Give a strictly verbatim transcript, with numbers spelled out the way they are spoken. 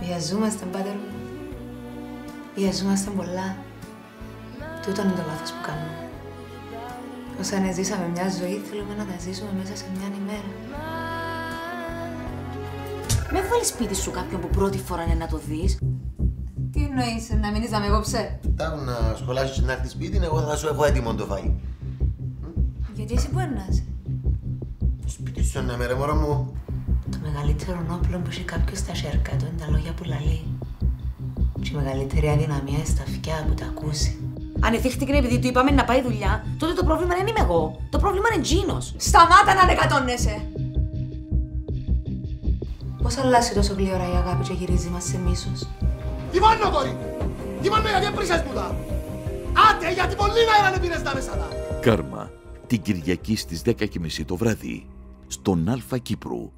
Βιαζόμαστε, πάτερ μου. Βιαζόμαστε πολλά. Τούτο είναι το λάθος που κάνουμε. Όσα να ζήσαμε μια ζωή, θέλουμε να τα ζήσουμε μέσα σε μια ημέρα. Με βάλει σπίτι σου κάποιον που πρώτη φορά είναι να το δεις. Τι εννοείς, να μείνεις να με κόψε? Τάκου να σχολάσεις να έρθεις σπίτι, εγώ θα σου έχω έτοιμο το φαΐ. Γιατί εσύ που έρνας? Σπίτι σου να με ρε μωρό μου. Το μεγαλύτερο όπλο που έχει κάποιος στα σέρκα του είναι τα λόγια που λαλεί. Και η μεγαλύτερη αδυναμία είναι στα αυτιά που τα ακούσει. Αν εθίχτηκε επειδή του είπαμε να πάει δουλειά, τότε το πρόβλημα δεν είμαι εγώ. Το πρόβλημα είναι Τζίνος. Σταμάτα να ανεκατώνεσαι! Πώς αλλάζει τόσο γλυόρα η αγάπη και γυρίζει μας σε μίσος? Τι μάνο κόρη! Τι μάνο γιατί έπρισες μου τα! Άτε γιατί πολύ να είναι πήρες τα μέσα τα! Κάρμα, την Κυριακή στις δέκα και μισή το βράδυ, στον Αλφα Κύπρου.